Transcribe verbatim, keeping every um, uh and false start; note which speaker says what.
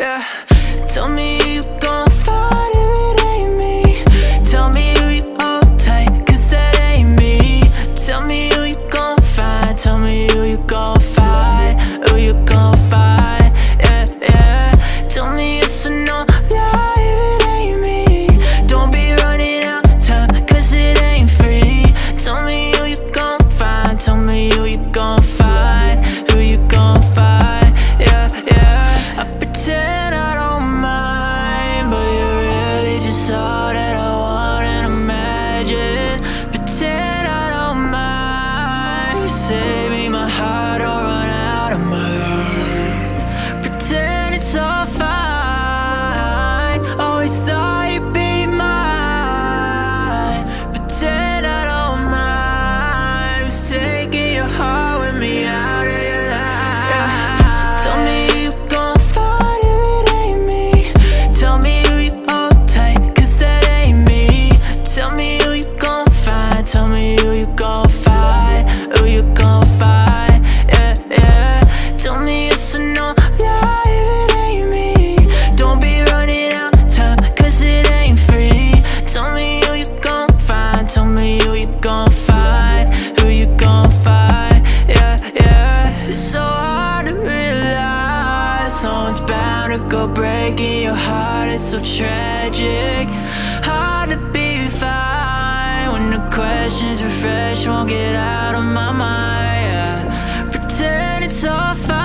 Speaker 1: yeah. Tell me who you gon' find if it ain't me. Tell me who you hold tight, cause that ain't me. Tell me who you gon' find, tell me who you gon' find, who you gon' find, yeah, yeah. Tell me yes or no, lie if it ain't me. Don't be running out time, cause it ain't free. Tell me who you gon' find, tell me who you gon' find, who you gon' find, yeah, yeah. I pretend I don't mind, but you're really just all that I want and imagine. Pretend I don't mind, you save me, my heart don't run out of my life. Pretend it's all fine, always thought you'd be mine. Pretend I don't mind, who's taking your heart with me out of your life, yeah. So tell me who you gon' find if it ain't me. Tell me who you hold tight, cause that ain't me. Tell me who you gon' find, tell me who you gon' find, who you gon' find, yeah, yeah. Tell me yes or no, lie if it ain't me. Don't be running out time, cause it ain't free. Tell me who you gon' find, tell me who you gon' find, who you gon' find, yeah, yeah. It's so hard to realize someone's bound to go breaking your heart. It's so tragic, hard to be fine when the questions refresh, won't get out of my mind, yeah. Pretend it's all fine,